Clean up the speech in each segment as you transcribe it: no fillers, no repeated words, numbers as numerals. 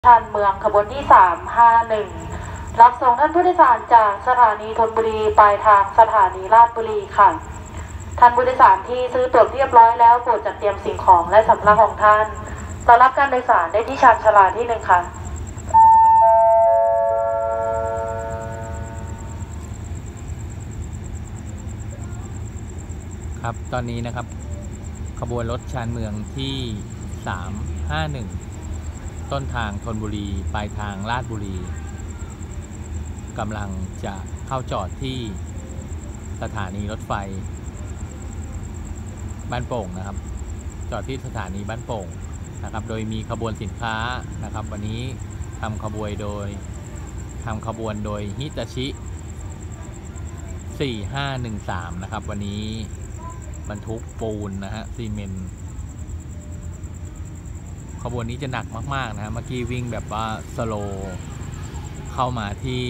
ชานเมืองขบวนที่351รับส่งท่านผู้โดยสารจากสถานีธนบุรีปลายทางสถานีราชบุรีค่ะท่านผู้โดยสารที่ซื้อตั๋วเรียบร้อยแล้วโปรดจัดเตรียมสิ่งของและสัมภาระของท่านต้อนรับการโดยสารได้ที่ชานชาลาที่1ค่ะครับตอนนี้นะครับขบวนรถชานเมืองที่351ต้นทางธนบุรีปลายทางราชบุรีกำลังจะเข้าจอดที่สถานีรถไฟบ้านโป่งนะครับจอดที่สถานีบ้านโป่งนะครับโดยมีขบวนสินค้านะครับวันนี้ทำขบวนโดยฮิตาชิ4513นะครับวันนี้บรรทุกปูนนะฮะซีเมนต์ขบวนนี้จะหนักมากๆนะฮะเมื่อกี้วิ่งแบบว่าสโลว์เข้ามาที่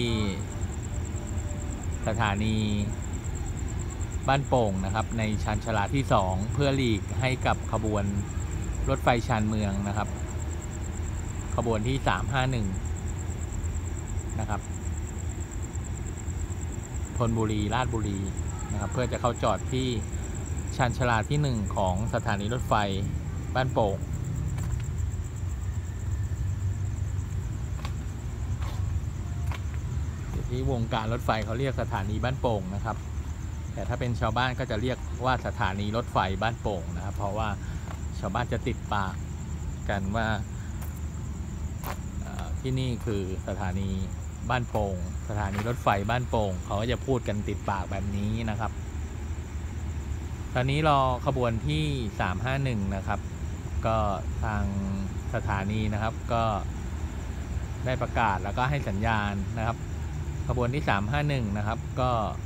สถานีบ้านโป่งนะครับในชานชาลาที่2เพื่อหลีกให้กับขบวนรถไฟชานเมืองนะครับขบวนที่351นะครับธนบุรีราชบุรีนะครับเพื่อจะเข้าจอดที่ชานชาลาที่1ของสถานีรถไฟบ้านโป่งที่วงการรถไฟเขาเรียกสถานีบ้านโป่งนะครับแต่ถ้าเป็นชาวบ้านก็จะเรียกว่าสถานีรถไฟบ้านโป่งนะครับเพราะว่าชาวบ้านจะติดปากกันว่าที่นี่คือสถานีบ้านโป่งสถานีรถไฟบ้านโป่งเขาก็จะพูดกันติดปากแบบนี้นะครับตอนนี้รอขบวนที่351นะครับก็ทางสถานีนะครับก็ได้ประกาศแล้วก็ให้สัญญาณนะครับขบวนที่351นะครับก็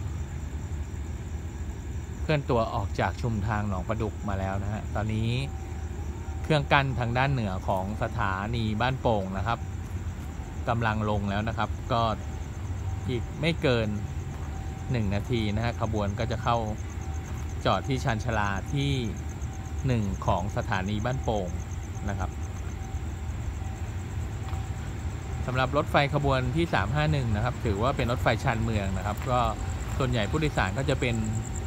เคลื่อนตัวออกจากชุมทางหนองประดุกมาแล้วนะฮะตอนนี้เครื่องกั้นทางด้านเหนือของสถานีบ้านโป่งนะครับกำลังลงแล้วนะครับก็อีกไม่เกิน1นาทีนะฮะขบวนก็จะเข้าจอดที่ชานชาลาที่1ของสถานีบ้านโป่งนะครับสำหรับรถไฟขบวนที่351นะครับถือว่าเป็นรถไฟชานเมืองนะครับก็ส่วนใหญ่ผู้โดยสารก็จะเป็น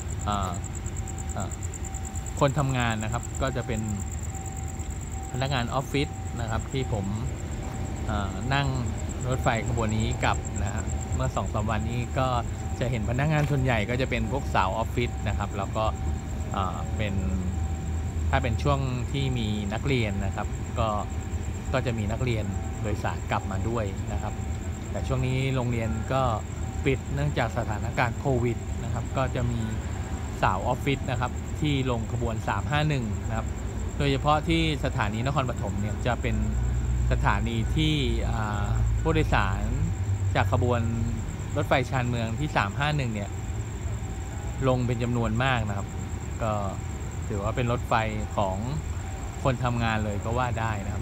คนทำงานนะครับก็จะเป็นพนักงานออฟฟิศนะครับที่ผมนั่งรถไฟขบวนนี้กับนะฮะเมื่อ 2-3 วันนี้ก็จะเห็นพนักงานส่วนใหญ่ก็จะเป็นพวกสาวออฟฟิศนะครับแล้วก็เป็นถ้าเป็นช่วงที่มีนักเรียนนะครับก็จะมีนักเรียนโดยสารกลับมาด้วยนะครับแต่ช่วงนี้โรงเรียนก็ปิดเนื่องจากสถานการณ์โควิดนะครับก็จะมีสาวออฟฟิศนะครับที่ลงขบวน351นะครับโดยเฉพาะที่สถานีนครปฐมเนี่ยจะเป็นสถานีที่ผู้โดยสารจากขบวนรถไฟชานเมืองที่351เนี่ยลงเป็นจำนวนมากนะครับก็ถือว่าเป็นรถไฟของคนทำงานเลยก็ว่าได้นะครับ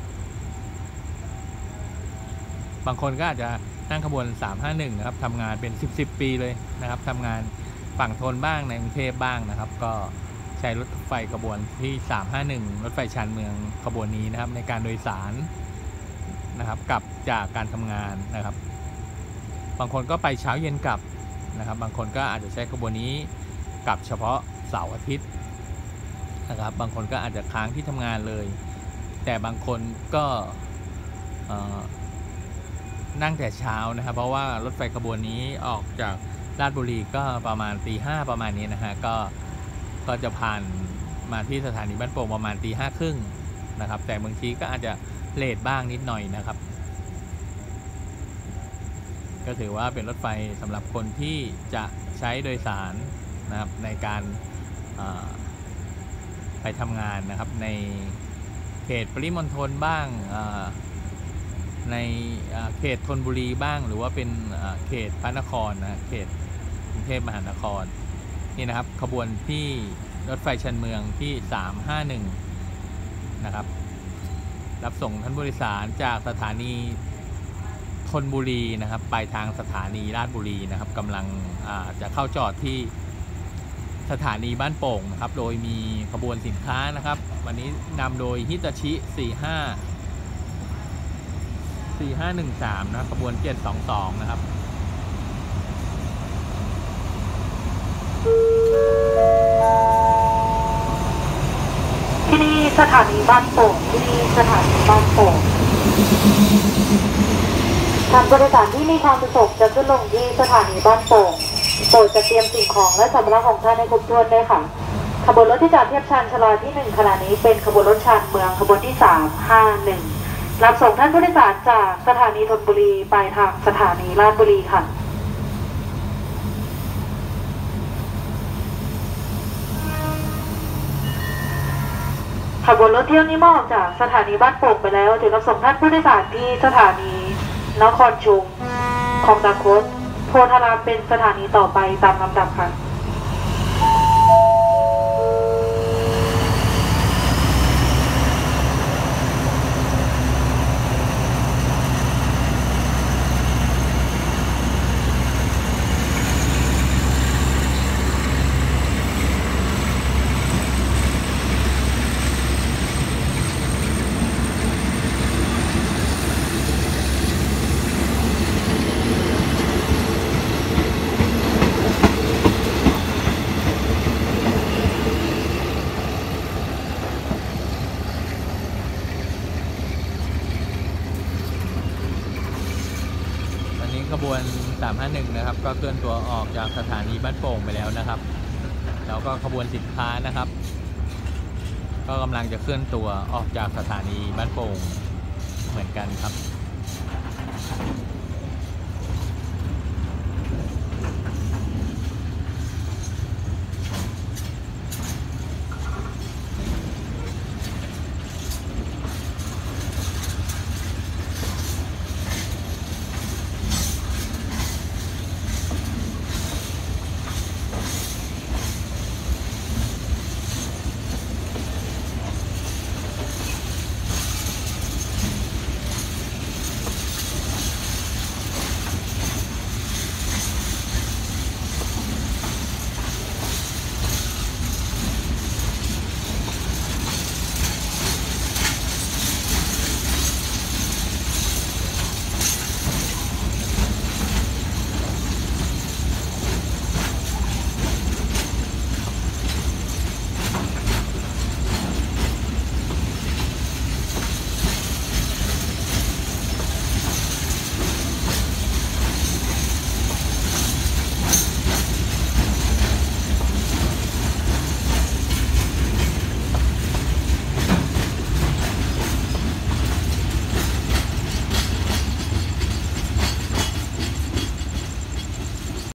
บางคนก็อาจจะนั่งขบวน351นะครับทำงานเป็น10ปีเลยนะครับทำงานฝั่งทนบ้างในกรุงเทพบ้างนะครับก็ใช้รถไฟขบวนที่351รถไฟชานเมืองขบวนนี้นะครับในการโดยสารนะครับกลับจากการทำงานนะครับบางคนก็ไปเช้าเย็นกลับนะครับบางคนก็อาจจะใช้ขบวนนี้กลับเฉพาะเสาร์อาทิตย์นะครับบางคนก็อาจจะค้างที่ทำงานเลยแต่บางคนก็นั่งแต่เช้านะครับเพราะว่ารถไฟขบวนนี้ออกจากราชบุรีก็ประมาณตี 5ประมาณนี้นะฮะก็จะผ่านมาที่สถานีบ้านโป่งประมาณตี 5 ครึ่งนะครับแต่บางทีก็อาจจะเลทบ้างนิดหน่อยนะครับก็ถือว่าเป็นรถไฟสำหรับคนที่จะใช้โดยสารนะครับในการไปทำงานนะครับในเขตปริมณฑลบ้างในเขตธนบุรีบ้างหรือว่าเป็นเขตพระนครนะเขตกรุงเทพมหานครนี่นะครับขบวนที่รถไฟชานเมืองที่351นะครับรับส่งท่านผู้โดยสารจากสถานีธนบุรีนะครับไปทางสถานีราชบุรีนะครับกำลังจะเข้าจอดที่สถานีบ้านโป่งนะครับโดยมีขบวนสินค้านะครับวันนี้นำโดยฮิตาชิ45 4513นะขบวน722นะครับที่นี่สถานีบ้านโป่งที่นี่สถานีบ้านโป่งท่านผู้โดยสารที่มีความประสงค์จะขึ้นลงที่สถานีบ้านโป่งโปรดจะเตรียมสิ่งของและสัมภาระของท่านให้ครบถ้วนด้วยค่ะขบวนรถที่จอดเทียบชานชะลอที่1ขณะนี้เป็นขบวนรถชานเมืองขบวนที่351รับส่งท่านผู้โดยสารจากสถานีธนบุรีไปทางสถานีราชบุรีค่ะขบวนรถเที่ยวนี้มออกจากสถานีบ้านโป่งไปแล้วจะรับส่งท่านผู้โดยสารที่สถานีนครชุมคลองตะคดโพธารามเป็นสถานีต่อไปตามลำดับค่ะขบวน351นะครับก็เคลื่อนตัวออกจากสถานีบ้านโป่งไปแล้วนะครับแล้วก็ขบวนสินค้านะครับก็กำลังจะเคลื่อนตัวออกจากสถานีบ้านโป่งเหมือนกันครับ